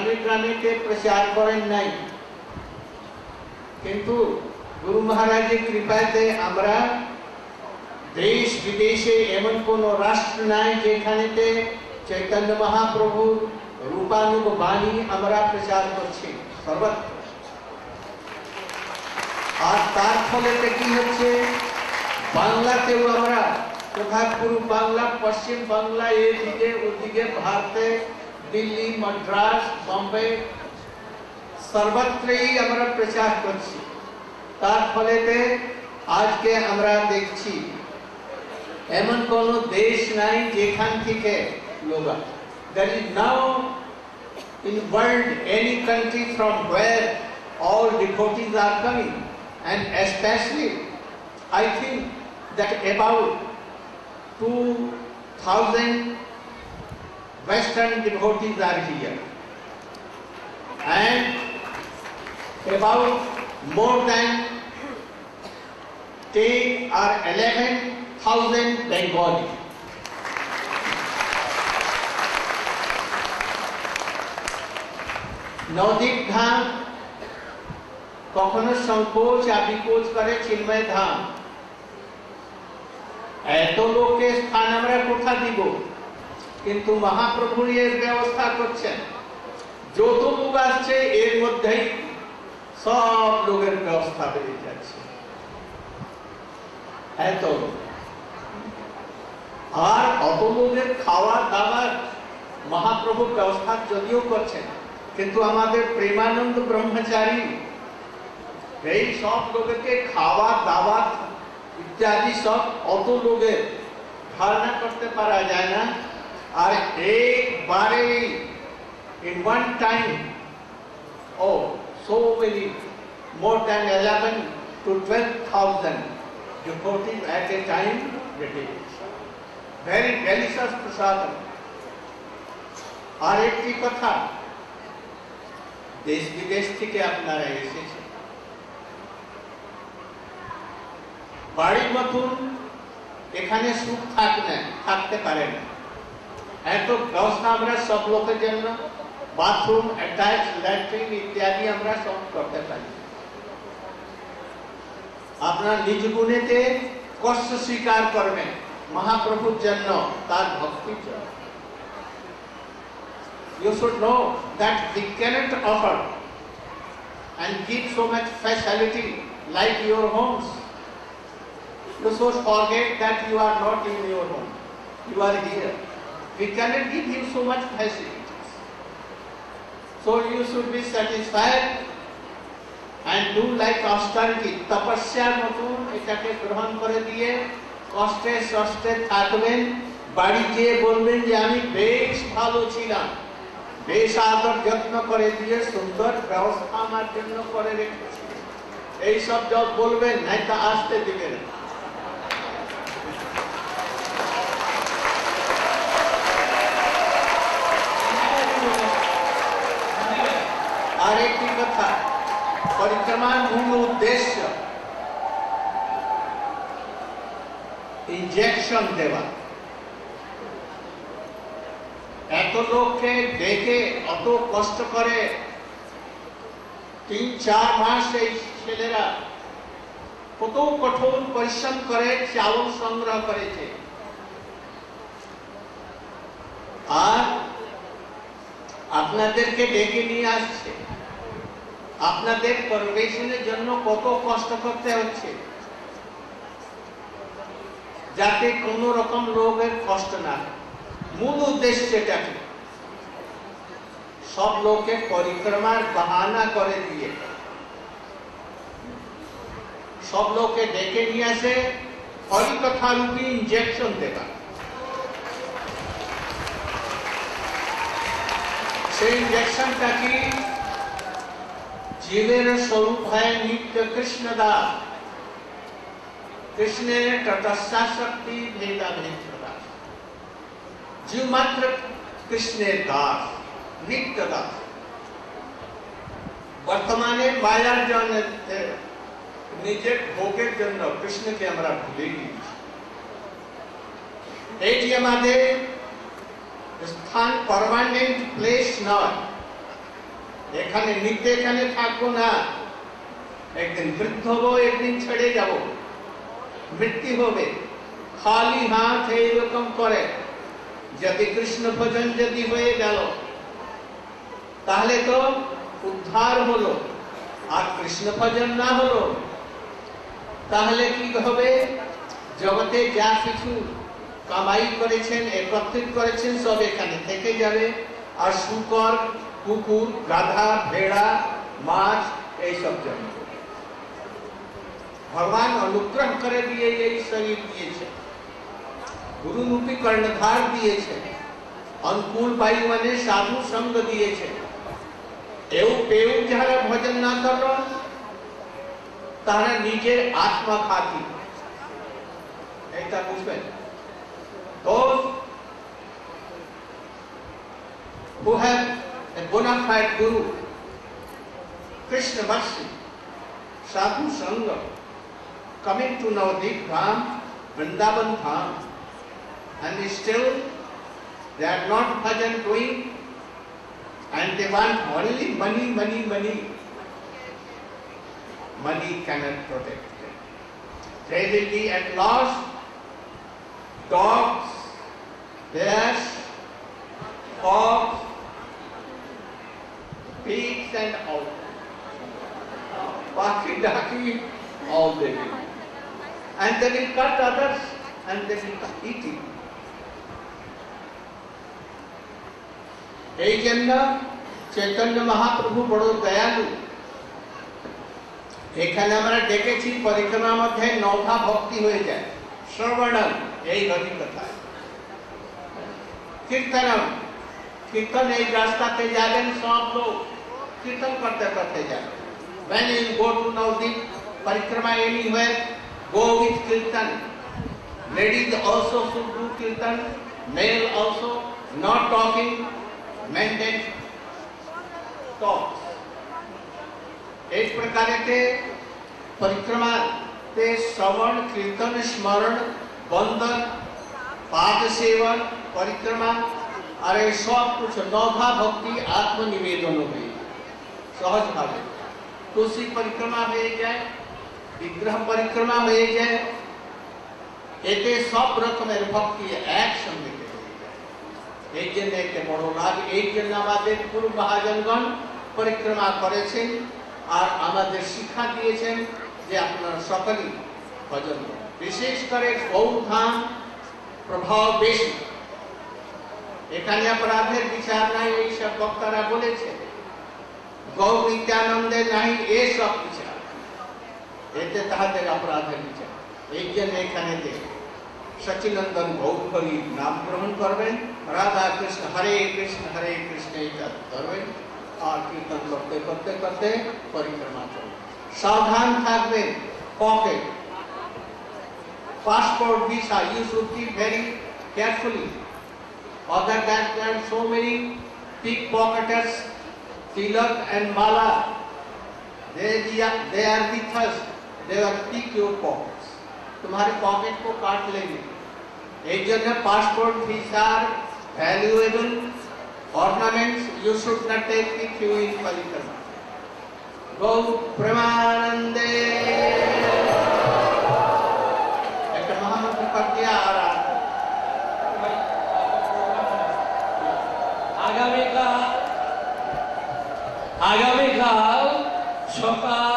ग्रामे ग्रामे प्रचार करें नाई किन्तु गुरु महाराजेर कृपाते आमरा देश विदेशे एमन कोनो राष्ट्र नाई जेखानेते चैतन्य महाप्रभुर रूपानुग बाणी आमरा प्रचार करछि सर्वत्र और तार फलेते कि हच्छे बांगलातेও আমরা तथा पूर्व बांगला पश्चिम बांगला एदिके ओदिके भारते दिल्ली मद्रास बम्बे सर्वत्रই আমরা प्रचार করছি তার ফলেতে আজকে আমরা দেখছি এমন কোন দেশ নাই যেখান থেকে লোক there is now in world any country from where all devotees are coming and especially I think that about 2000 Western devotees are here and about more than 10 or 11,000 Bengali. Navdeep धाम कखनो संकोच या विकोच करे चिन्मय धाम এত লোকের স্থান আমরা কোথা দিব কিন্তু মহাপ্রভুর এর ব্যবস্থা করছেন যত লোক আসছে এর মধ্যেই সব লোকের ব্যবস্থা বেড়ে যাচ্ছে এত আর অত লোকের খাওয়া দাওয়ার মহাপ্রভুর ব্যবস্থা যদিও করছেন কিন্তু আমাদের প্রেমানন্দ ব্রহ্মচারী এই সব লোককে খাওয়া দাওয়া इत्यादि सब অত লোকের ধারণা করতে পারা যায় না আর এক বারে in one time oh so many more than 11 to 12,000 devotees at a time getting very delicious prasadam আর একটি কথা দেশ বিদেশ থেকে আপনারা এসেছেন বাড়ির মতন এখানে সুখ থাকতে পারে না এত ব্যবস্থা আমরা সব লোকের জন্য বাথরুম অ্যাটাচ ল্যাট্রিন ইত্যাদি আমরা সব করতে পারি আপনার নিজ গুণেতে কষ্ট স্বীকার করবেন মহাপ্রভুর জন্য তার ভক্তির জন্য you should know that we cannot offer and give so much facility like your homes. You should forget that you are not in your home. You are here. We cannot give you so much facilities. So you should be satisfied and do like austerity. Tapasya motun etake grohan kore diye koshte soshte থাকবেন বাড়ি গিয়ে বলবেন যে আমি বেশ ভালো ছিলাম বেশ আদর যত্ন করে দিয়ে সুন্দর ব্যবস্থা আমার জন্য করে রেখেছি এই সব যত বলবেন নাই তা আসতে দিবেন আর একটি কথা परिक्रमार मूल उद्देश्य इंजेक्शन देवा এত লোককে দেখে অত কষ্ট করে 3-4 মাস এই ছেলেরা কত কঠোর পরিশ্রম করে চাউল সংগ্রহ করেছে আর আপনাদেরকে ডেকে নিয়ে আসছে আপনাদের পরিবেশনের জন্য কত কষ্ট করতে হচ্ছে যাতে কোনো রকম রোগের কষ্ট না হয় मूल उद्देश्य सब लोग के परिक्रमार बहाना करे दिए सब लोग के डेके निये आसे हरिकथा रूपी इंजेक्शन देवा से इंजेक्शन टा की जीवेर स्वरूप है नित्य कृष्ण दास कृष्णेर तटस्था शक्ति भेदा भेद जीव मात्र कृष्णेर दास नित्य दास बर्तमाने मायार जन्य निजेर भोगेर जन्य कृष्ण के आमरा भूले गिয়েছি एटी आमादेर स्थान परमानेंट प्लेस नয় এখানে নিতে এখানে থাকবো না, একদিন বৃদ্ধ হবো, একদিন ছেড়ে যাব, মৃত্যু হবে। খালি হাত এইরকম করে যদি কৃষ্ণ ভজন যদি হয়ে গেল তাহলে তো উদ্ধার হলো, আর কৃষ্ণ ভজন না হলো তাহলে কি হবে? জগতে যা কিছু কামাই করেছেন, একত্রিত করেছেন, সব এখানে থেকে যাবে, আর শুকর, কুকুর, গাধা, ভেড়া, মাছ এইসব জন্ম। भगवान अनुग्रह करे दिए यही शरीर दिए छे, गुरुरूपी कर्णधार दिए छे, अनुकूल वायु माने साधु संग दिए छे। एवं पेऊ जहां भजन ना करो तारा नीचे आत्मा खाती ऐसा बुझबेन। Those who have a bona fide guru, Krishna Vasi, sadhu sangha, coming to Navadvip Dham, Vrindavan Dham, and still they are not bhajan doing, and they want only money, money, money. Money cannot protect them. They will be at last dogs, bears, hogs, pigs, and all. Baki daki, all they will. And they will cut others and they will eat it. এই জন্য চৈতন্য মহাপ্রভু বড় দয়ালু। এখানে আমরা দেখেছি পরিক্রমার মধ্যে নৌধা ভক্তি হয়ে যায়। শ্রবণম এই হরি কথা, কীর্তনম কীর্তন, এই রাস্তাতে যাবেন সব লোক কীর্তন করতে করতে যাবেন। When you go to Navadvip Parikrama anywhere, go with kirtan. Ladies also should do kirtan, male also, not talking, maintain talks. एक प्रकार के परिक्रमा ते श्रवण, कीर्तन, स्मरण, बंदन, पाद सेवन, परिक्रमा, अरे सब कुछ नौभा भक्ति आत्मनिवेदन हुई सहज भावे। तुलसी परिक्रमा হয়ে যায়, বিগ্রহ পরিক্রমা হয়ে যায়, এতে সব রকমের ভক্তি একসঙ্গে হয়ে যায়। এই জন্য একটা বড় লাভ। এই জন্য আমাদের পূর্ব মহাজনগণ পরিক্রমা করেছেন আর আমাদের শিক্ষা দিয়েছেন যে আপনারা সকলেই ভজন করুন। বিশেষ করে গৌধাম প্রভাব বেশি, এখানে অপরাধের বিচার নাই, এইসব বক্তারা বলেছে। गौ नित्यानंदे नहीं ये सब विचार, एते ताहादेर अपराधेर विचार। एक जन एखाने देख सचिनंदन गौरी नाम ग्रहण करबेन, राधा कृष्ण हरे कृष्ण এইটা করবেন, আর কীর্তন করতে করতে করতে পরিক্রমা করবেন। সাবধান থাকবেন। Pocket, passport, visa, you should keep very carefully. Other than there are so many pickpocketers, tilak and mala, they are with us, they will pick your pockets, तुम्हारे पॉकेट को काट लेंगे। एक जगह passport, visa, valuable ornaments you should not take with you in परिक्रमा। गौ प्रेमानंदे एक महामंत्र कर दिया। और আগামীকাল সকাল